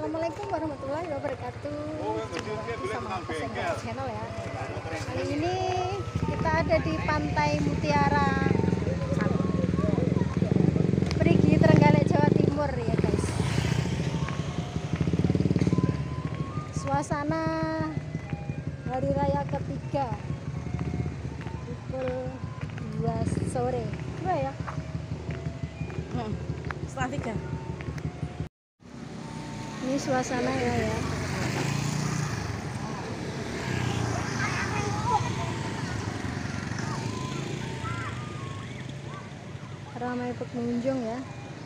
Assalamualaikum warahmatullahi wabarakatuh. Sama Kesenggaran Channel ya. Kali ini kita ada di Pantai Mutiara Perigi Trenggalek, Jawa Timur ya guys. Suasana hari raya ketiga pukul 2 sore. Dua ya? Setengah 3. Ini suasana ya. Ramai pengunjung ya.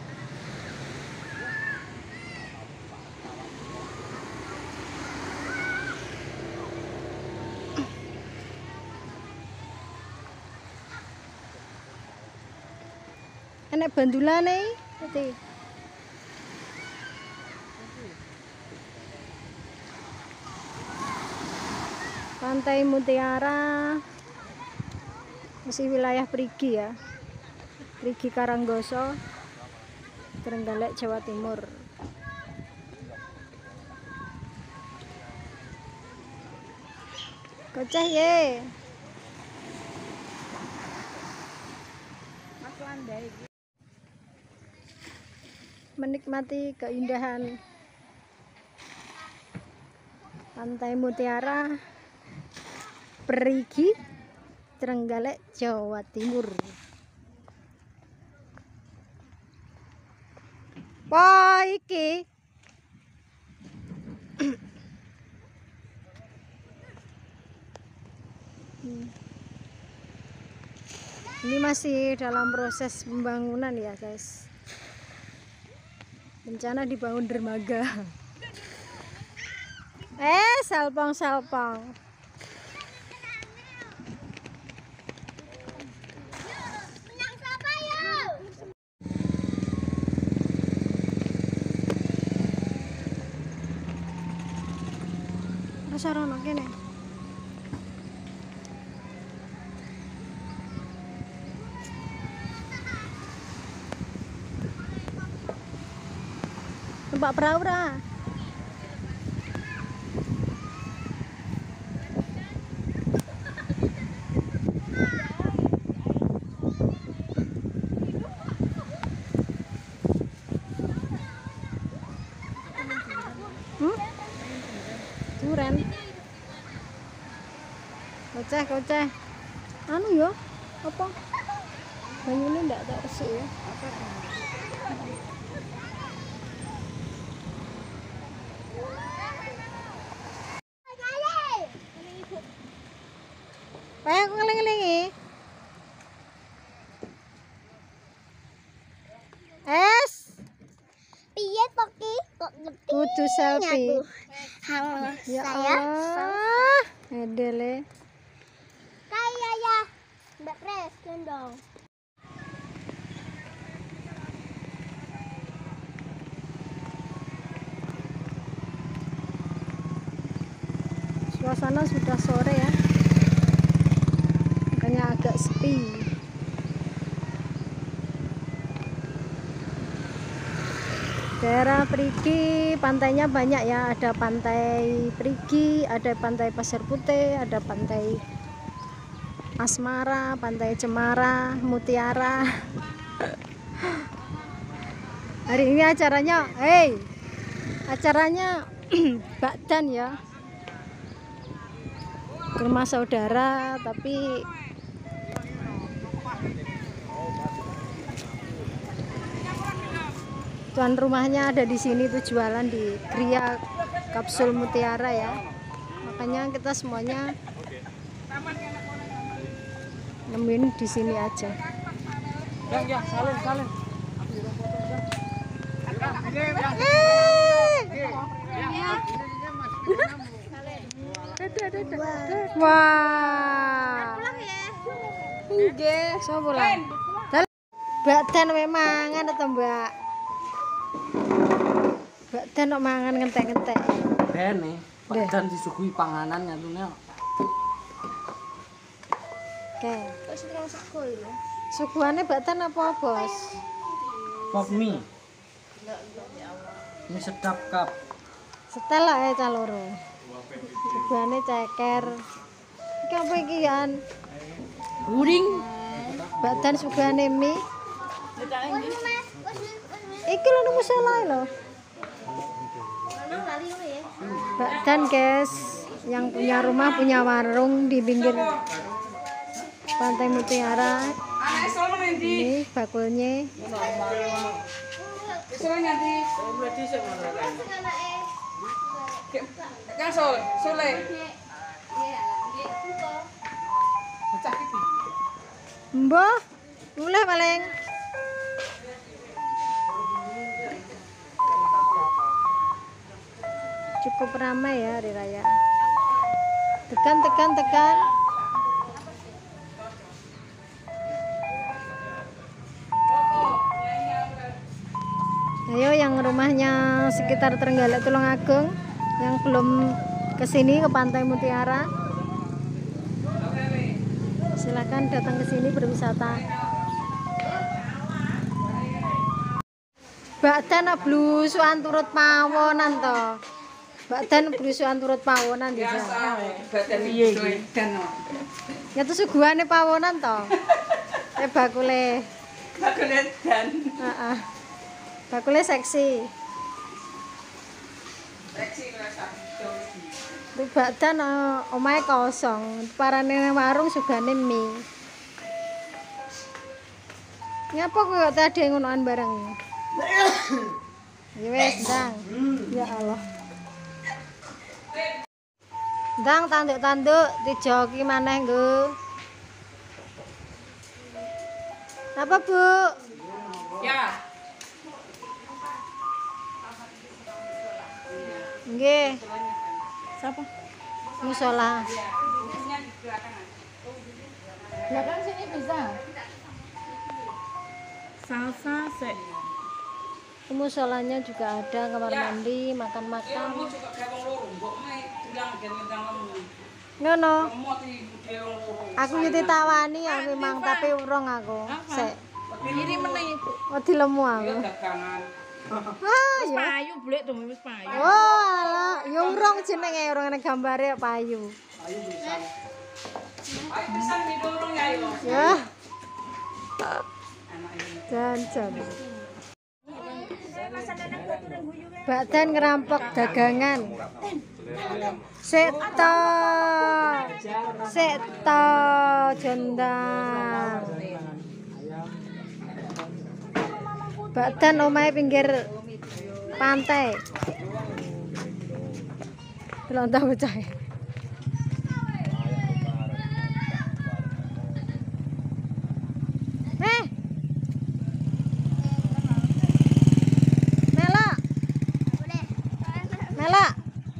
Enak bandulane iki. Pantai Mutiara masih wilayah Perigi ya, Perigi Karanggoso, Trenggalek, Jawa Timur. Kocah ye. Mas landai. Menikmati keindahan Pantai Mutiara Perigi Trenggalek, Jawa Timur. Wah, iki ini masih dalam proses pembangunan ya guys. Rencana dibangun dermaga. Salpong. Sarono kene. Numpak perahu ra. Duren. Koceh. Anu ya, apa? Banyune ndak tak resik ya. Ayo aku ngeling-ngelingi. Piye Poki kok ngerti? Kudu selfie. Halo, Ya saya Allah. Edele. Kayak ya. Mbak Pres, dong. Suasana sudah sore ya. Makanya agak sepi. Daerah Perigi pantainya banyak ya, ada pantai Perigi, ada pantai Pasir Putih, ada pantai Asmara, pantai Cemara, Mutiara. Hari ini acaranya, acaranya bakdan ya, ke rumah saudara, tapi tuan rumahnya ada di sini tuh, jualan di Gria Kapsul Mutiara ya. Makanya kita semuanya nemuin di sini aja. Ya, salin. Wah. Nggih, so pulang. Bakdan wae mangan to, Mbak. Bakdan kok mangan ngentek-ngentek. Dene, bakdan disuguhi panganan nyatune. Oke. Suguhane bakdan apa, Bos? Pop mie. Mie sedap kap. Setel ae cah loro. Suguhane ceker. Iki apa iki kan? Guring. Badan suguhane mie. Iki lho musola lho. Badan guys, yang punya rumah punya warung di pinggir Pantai Mutiara. Ini bakulnya. Mbah, mulai paling. Cukup ramai ya hari raya. Tekan. Ayo yang rumahnya sekitar Trenggalek Tulungagung yang belum kesini ke Pantai Mutiara, silakan datang ke sini berwisata. Bakdan blusukan turut pawonan to. Bakdan blusukan turut pawonan bisa. Piye iki? Ya tuh suguhane pawonan to. Bakule. Bakule dan. Heeh. Bakule seksi. Itu bakdan omahe kosong. Parane warung sugane mie. Ngapa kok tadi ngonoan bareng? Ya wes, Dang. Ya Allah. Dang tanduk-tanduk dijoki maneh, Nggo. Apa, Bu? Ya. Nggih. Siapa? Musola. Belakang sini bisa. Salsa sek. Musolanya juga ada kamar mandi, makan-makan. Ngono. Aku iki tawani aku memang tapi urung aku. Sek. Kiri meneh Ibu. Wedi lemu aku. Ah, ya. Payu blek to wis payu. Oh, alah, ya urung jenenge urung ana gambare payu. Ayo pisan didorong ya yo. Ya. Jan. Bakdan ngerampok dagangan. Seto jondang. Bakdan omahe pinggir pantai. Lontah bocah. Mela.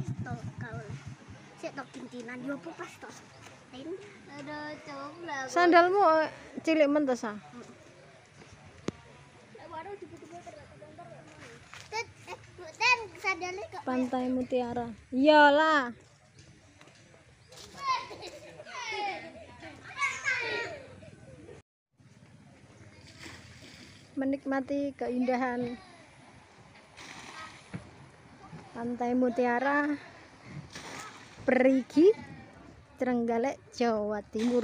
Sandalmu cilik mentes ah. Pantai Mutiara. Iyalah. Menikmati keindahan Pantai Mutiara, Perigi, Trenggalek, Jawa Timur.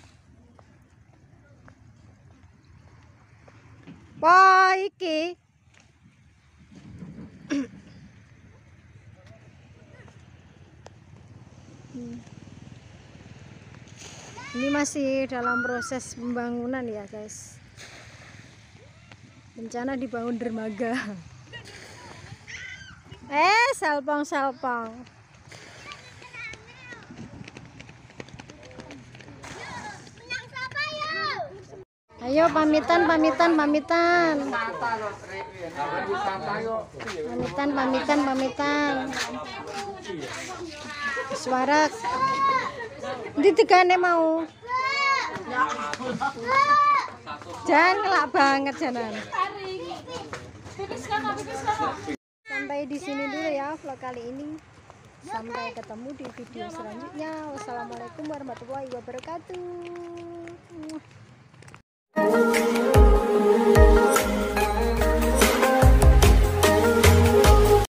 Wah, iki ini masih dalam proses pembangunan ya guys. Rencana dibangun dermaga. Salpong. Ayo pamitan. Suara ditegane mau. Jangan ngelak banget janan. Sampai di sini dulu ya vlog kali ini. Sampai ketemu di video selanjutnya. Wassalamualaikum warahmatullahi wabarakatuh.